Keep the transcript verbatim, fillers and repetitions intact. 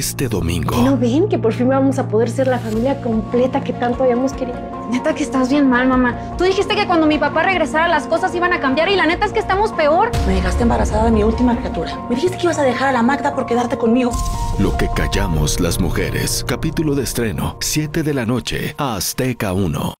Este domingo. ¿No ven que por fin vamos a poder ser la familia completa que tanto habíamos querido? Neta que estás bien mal, mamá. Tú dijiste que cuando mi papá regresara las cosas iban a cambiar y la neta es que estamos peor. Me dejaste embarazada de mi última criatura. Me dijiste que ibas a dejar a la Magda por quedarte conmigo. Lo que callamos las mujeres. Capítulo de estreno, siete de la noche, Azteca uno.